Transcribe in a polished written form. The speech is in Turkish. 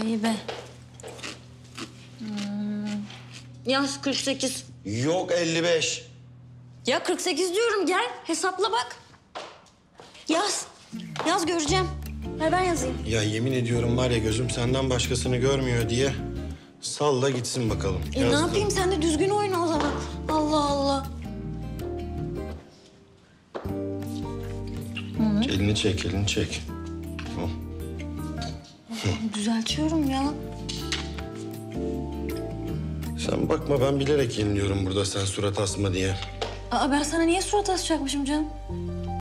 İyi be. Yaz 48. Yok 55. Ya 48 diyorum, gel hesapla bak. Yaz. Yaz, göreceğim. Ver ben yazayım. Ya yemin ediyorum var ya gözüm senden başkasını görmüyor diye salla gitsin bakalım. Ne Yazdım. yapayım, sen de düzgün oyna o zaman. Allah Allah. Elini çek, elini çek. Tamam. Düzeltiyorum ya. Sen bakma ben bilerek yeniliyorum burada sen surat asma diye. Aa, ben sana niye surat asacakmışım canım?